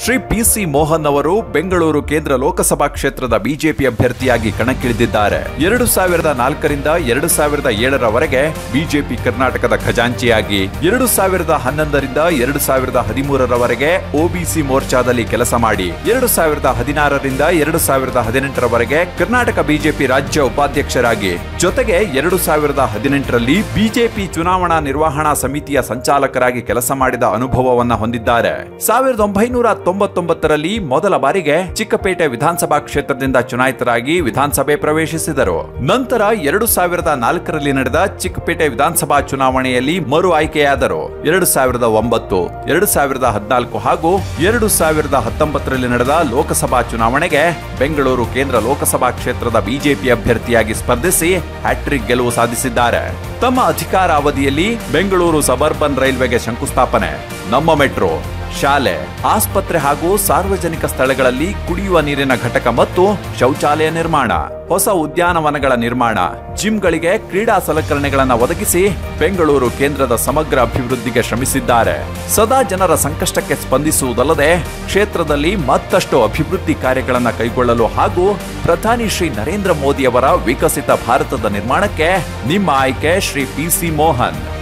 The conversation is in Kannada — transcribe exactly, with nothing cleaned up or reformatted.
ಶ್ರೀ ಪಿ ಸಿ ಮೋಹನ್ ಅವರು ಬೆಂಗಳೂರು ಕೇಂದ್ರ ಲೋಕಸಭಾ ಕ್ಷೇತ್ರದ ಬಿಜೆಪಿ ಅಭ್ಯರ್ಥಿಯಾಗಿ ಕಣಕ್ಕಿಳಿದಿದ್ದಾರೆ. ಎರಡು ಸಾವಿರದ ನಾಲ್ಕರಿಂದ ಎರಡು ಸಾವಿರದ ಏಳರವರೆಗೆ ಬಿಜೆಪಿ ಕರ್ನಾಟಕದ ಖಜಾಂಚಿಯಾಗಿ, ಎರಡು ಸಾವಿರದ ಹನ್ನೊಂದರಿಂದ ಎರಡು ಸಾವಿರದ ಹದಿಮೂರರವರೆಗೆ ಒಬಿಸಿ ಮೋರ್ಚಾದಲ್ಲಿ ಕೆಲಸ ಮಾಡಿ, ಎರಡು ಸಾವಿರದ ಹದಿನಾರರಿಂದ ಎರಡು ಸಾವಿರದ ಹದಿನೆಂಟರವರೆಗೆ ಕರ್ನಾಟಕ ಬಿಜೆಪಿ ರಾಜ್ಯ ಉಪಾಧ್ಯಕ್ಷರಾಗಿ, ಜೊತೆಗೆ ಎರಡು ಸಾವಿರದ ಹದಿನೆಂಟರಲ್ಲಿ ಬಿಜೆಪಿ ಚುನಾವಣಾ ನಿರ್ವಹಣಾ ಸಮಿತಿಯ ಸಂಚಾಲಕರಾಗಿ ಕೆಲಸ ಮಾಡಿದ ಅನುಭವವನ್ನ ಹೊಂದಿದ್ದಾರೆ. ಸಾವಿರದ ಒಂಬೈನೂರ ತೊಂಬತ್ತೊಂಬತ್ತರಲ್ಲಿ ಮೊದಲ ಬಾರಿಗೆ ಚಿಕ್ಕಪೇಟೆ ವಿಧಾನಸಭಾ ಕ್ಷೇತ್ರದಿಂದ ಚುನಾಯಿತರಾಗಿ ವಿಧಾನಸಭೆ ಪ್ರವೇಶಿಸಿದರು. ನಂತರ ಎರಡು ಸಾವಿರದ ನಾಲ್ಕರಲ್ಲಿ ನಡೆದ ಚಿಕ್ಕಪೇಟೆ ವಿಧಾನಸಭಾ ಚುನಾವಣೆಯಲ್ಲಿ ಮರು ಆಯ್ಕೆಯಾದರು. ಎರಡು ಸಾವಿರದ ಒಂಬತ್ತು, ಎರಡು ಸಾವಿರದ ಹದಿನಾಲ್ಕು ಹಾಗೂ ಎರಡು ಸಾವಿರದ ಹತ್ತೊಂಬತ್ತರಲ್ಲಿ ನಡೆದ ಲೋಕಸಭಾ ಚುನಾವಣೆಗೆ ಬೆಂಗಳೂರು ಕೇಂದ್ರ ಲೋಕಸಭಾ ಕ್ಷೇತ್ರದ ಬಿಜೆಪಿ ಅಭ್ಯರ್ಥಿಯಾಗಿ ಸ್ಪರ್ಧಿಸಿ ಹ್ಯಾಟ್ರಿಕ್ ಗೆಲುವು ಸಾಧಿಸಿದ್ದಾರೆ. ತಮ್ಮ ಅಧಿಕಾರ ಅವಧಿಯಲ್ಲಿ ಬೆಂಗಳೂರು ಸಬರ್ಬನ್ ರೈಲ್ವೆಗೆ ಶಂಕುಸ್ಥಾಪನೆ, ನಮ್ಮ ಮೆಟ್ರೋ, ಶಾಲೆ, ಆಸ್ಪತ್ರೆ ಹಾಗೂ ಸಾರ್ವಜನಿಕ ಸ್ಥಳಗಳಲ್ಲಿ ಕುಡಿಯುವ ನೀರಿನ ಘಟಕ ಮತ್ತು ಶೌಚಾಲಯ ನಿರ್ಮಾಣ, ಹೊಸ ಉದ್ಯಾನವನಗಳ ನಿರ್ಮಾಣ, ಜಿಮ್ಗಳಿಗೆ ಕ್ರೀಡಾ ಸಲಕರಣೆಗಳನ್ನು ಒದಗಿಸಿ ಬೆಂಗಳೂರು ಕೇಂದ್ರದ ಸಮಗ್ರ ಅಭಿವೃದ್ಧಿಗೆ ಶ್ರಮಿಸಿದ್ದಾರೆ. ಸದಾ ಜನರ ಸಂಕಷ್ಟಕ್ಕೆ ಸ್ಪಂದಿಸುವುದಲ್ಲದೆ ಕ್ಷೇತ್ರದಲ್ಲಿ ಮತ್ತಷ್ಟು ಅಭಿವೃದ್ಧಿ ಕಾರ್ಯಗಳನ್ನು ಕೈಗೊಳ್ಳಲು ಹಾಗೂ ಪ್ರಧಾನಿ ಶ್ರೀ ನರೇಂದ್ರ ಮೋದಿ ಅವರ ವಿಕಸಿತ ಭಾರತದ ನಿರ್ಮಾಣಕ್ಕೆ ನಿಮ್ಮ ಆಯ್ಕೆ ಶ್ರೀ ಪಿ ಸಿ ಮೋಹನ್.